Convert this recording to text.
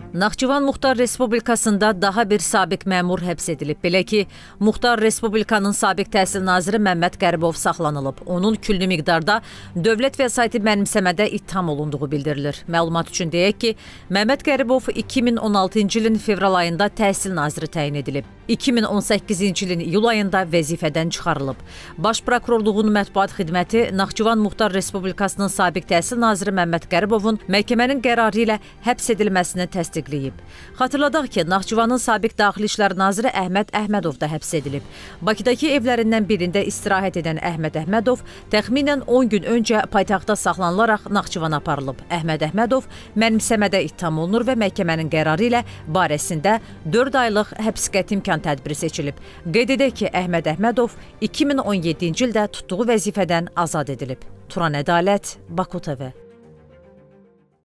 Naxçıvan Muxtar Respublikasında daha bir sabiq məmur həbs edilib. Belə ki, Muxtar Respublikanın sabiq təhsil naziri Məmməd Qəribov saxlanılıb. Onun küllü miqdarda dövlət vəsaiti mənimsəmədə ittiham olunduğu bildirilir. Məlumat üçün deyək ki, Məmməd Qəribov 2016-cı ilin fevral ayında təhsil naziri təyin edilib. 2018-ci ilin iyul ayında vəzifədən çıxarılıb. Baş prokurorluğun mətbuat xidməti Naxçıvan Muxtar Respublikasının sabiq təhsil naziri Məmməd Qəribovun məhkəmənin qərarı ilə həbs edilməsini təsdiqləyib. Xatırladaq ki, Naxçıvanın sabiq Daxili İşlər naziri Əhməd Əhmədov da həbs edilib. Bakıdakı evlərindən birində istirahət edən Əhməd Əhmədov təxminən 10 gün öncə paytaxtda saxlanılaraq Naxçıvana aparılıb. Əhməd Əhmədov mənimsəmədə ittiham olunur və məhkəmənin qərarı ilə barəsində 4 aylıq həbs qəti imkan tədbiri seçilib. Qeyd edək ki, Əhməd Əhmədov 2017-ci ildə tutduğu vəzifədən azad edilib. Turan Ədalət, Baku TV.